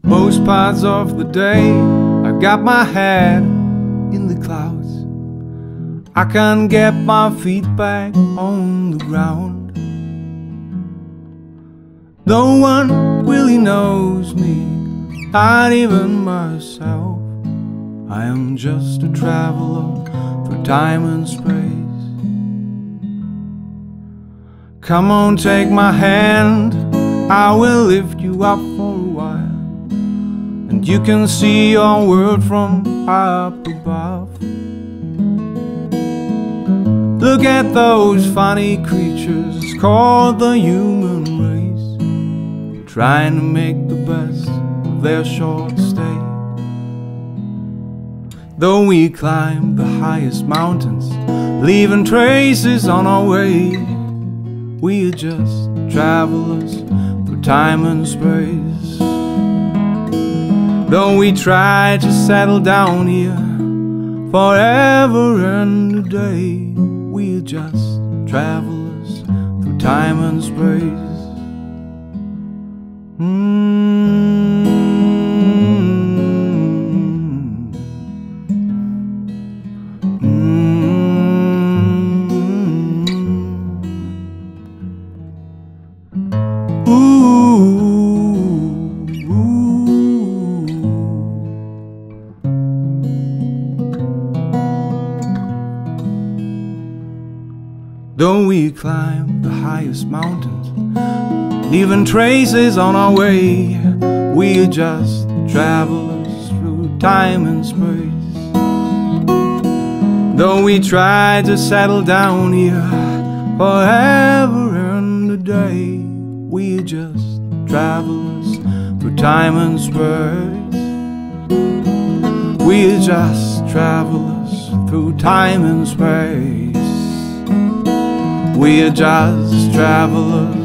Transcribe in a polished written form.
Most parts of the day I got my head in the clouds. I can't get my feet back on the ground. No one really knows me, not even myself. I am just a traveler through time and space. Come on, take my hand, I will lift you up for a while, and you can see your world from up above. Look at those funny creatures called the human race, trying to make the best of their short stay. Though we climb the highest mountains, leaving traces on our way, we are just travelers through time and space. Though we try to settle down here forever and a day, we are just travelers through time and space. Though we climb the highest mountains, leaving traces on our way, we are just travelers through time and space. Though we try to settle down here forever and a day, we are just travelers through time and space. We are just travelers through time and space. We are just travelers